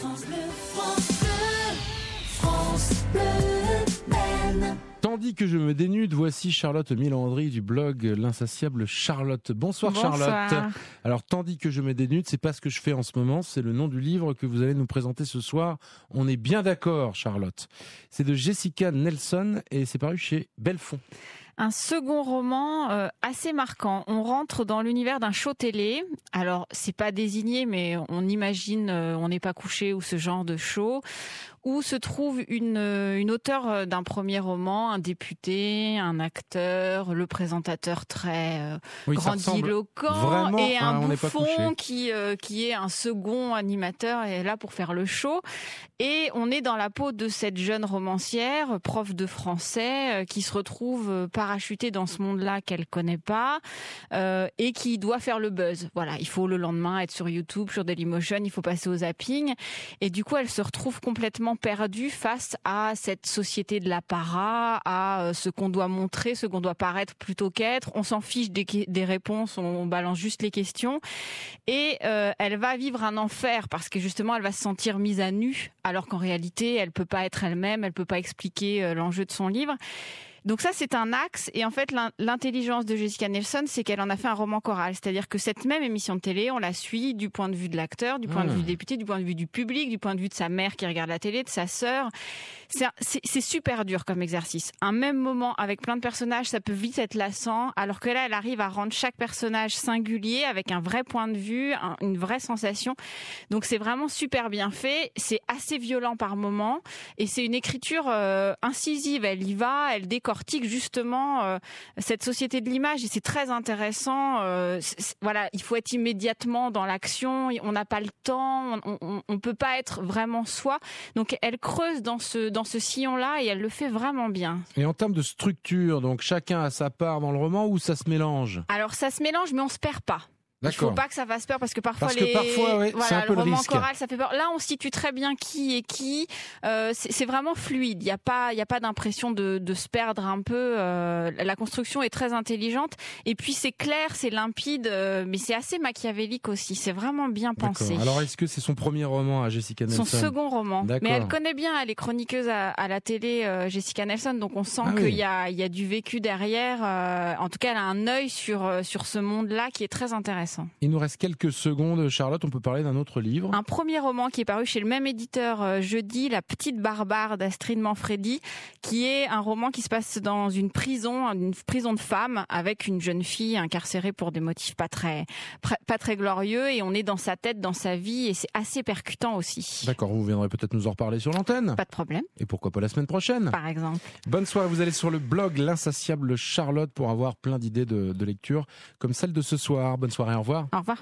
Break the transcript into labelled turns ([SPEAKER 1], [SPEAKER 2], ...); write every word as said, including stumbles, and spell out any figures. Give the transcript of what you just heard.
[SPEAKER 1] France Bleu, France Bleu, France Bleu Maine.
[SPEAKER 2] Tandis que je me dénude, voici Charlotte Milandry du blog L'Insatiable Charlotte. Bonsoir,
[SPEAKER 3] Bonsoir
[SPEAKER 2] Charlotte. Alors, Tandis que je me dénude, c'est pas ce que je fais en ce moment, c'est le nom du livre que vous allez nous présenter ce soir. On est bien d'accord, Charlotte. C'est de Jessica Nelson et c'est paru chez Belfond.
[SPEAKER 3] Un second roman euh, assez marquant. On rentre dans l'univers d'un show télé. Alors, c'est pas désigné, mais on imagine euh, On n'est pas couché ou ce genre de show, où se trouve une, une auteure d'un premier roman, un député, un acteur, le présentateur très euh,
[SPEAKER 2] Oui, ça
[SPEAKER 3] grandiloquent et un
[SPEAKER 2] On n'est pas couché.
[SPEAKER 3] bouffon qui, euh, qui est un second animateur et est là pour faire le show. Et on est dans la peau de cette jeune romancière, prof de français, euh, qui se retrouve euh, parachutée dans ce monde-là qu'elle connaît pas euh, et qui doit faire le buzz. Voilà, il faut le lendemain être sur YouTube, sur Dailymotion, il faut passer au zapping. Et du coup, elle se retrouve complètement perdue face à cette société de l'apparat, à euh, ce qu'on doit montrer, ce qu'on doit paraître plutôt qu'être. On s'en fiche des, des réponses, on balance juste les questions. Et euh, elle va vivre un enfer parce que justement, elle va se sentir mise à nu, alors qu'en réalité, elle peut pas être elle-même, elle peut pas expliquer euh, l'enjeu de son livre. Donc ça, c'est un axe. Et en fait, l'intelligence de Jessica Nelson, c'est qu'elle en a fait un roman choral. C'est-à-dire que cette même émission de télé, on la suit du point de vue de l'acteur, du point mmh. de vue du député, du point de vue du public, du point de vue de sa mère qui regarde la télé, de sa sœur. C'est super dur comme exercice. Un même moment avec plein de personnages, ça peut vite être lassant. Alors que là, elle arrive à rendre chaque personnage singulier avec un vrai point de vue, un, une vraie sensation. Donc c'est vraiment super bien fait. C'est assez violent par moment. Et c'est une écriture euh, incisive. Elle y va, elle décore justement euh, cette société de l'image et c'est très intéressant. Euh, c'est, voilà, il faut être immédiatement dans l'action. On n'a pas le temps. On, on, on peut pas être vraiment soi. Donc elle creuse dans ce dans ce sillon-là et elle le fait vraiment bien.
[SPEAKER 2] Et en termes de structure, donc chacun a sa part dans le roman ou ça se mélange?
[SPEAKER 3] Alors ça se mélange, mais on se perd pas.
[SPEAKER 2] D'accord.
[SPEAKER 3] Il faut pas que ça fasse peur parce que parfois
[SPEAKER 2] parce que
[SPEAKER 3] les
[SPEAKER 2] parfois, ouais,
[SPEAKER 3] voilà,
[SPEAKER 2] c'est un peu
[SPEAKER 3] le roman
[SPEAKER 2] risque.
[SPEAKER 3] choral ça fait peur. Là on situe très bien qui est qui. Euh, c'est vraiment fluide. Il y a pas il y a pas d'impression de, de se perdre un peu. Euh, la construction est très intelligente et puis c'est clair, c'est limpide, euh, mais c'est assez machiavélique aussi. C'est vraiment bien pensé.
[SPEAKER 2] Alors est-ce que c'est son premier roman à Jessica Nelson?
[SPEAKER 3] Son second roman. Mais elle connaît bien. Elle est chroniqueuse à, à la télé, euh, Jessica Nelson, donc on sent ah qu'il oui. y a il y a du vécu derrière. Euh, en tout cas, elle a un œil sur sur ce monde-là qui est très intéressant.
[SPEAKER 2] Il nous reste quelques quelques secondes, Charlotte, on peut parler d'un autre livre.
[SPEAKER 3] Un premier roman qui est paru chez le même éditeur euh, jeudi, La Petite Barbare d'Astrid Manfredi, qui est un roman qui se passe dans une prison, une prison de femmes, avec une jeune fille incarcérée pour des motifs pas très, pas très glorieux, et on est dans sa tête, dans sa vie, et c'est assez percutant aussi.
[SPEAKER 2] D'accord, vous viendrez peut-être nous en reparler sur l'antenne.
[SPEAKER 3] Pas de problème.
[SPEAKER 2] Et pourquoi pas la semaine prochaine.
[SPEAKER 3] Par exemple.
[SPEAKER 2] Bonne soirée, vous allez sur le blog L'Insatiable Charlotte pour avoir plein d'idées de, de lecture, comme celle de ce soir. Bonne soirée, au revoir.
[SPEAKER 3] Au revoir.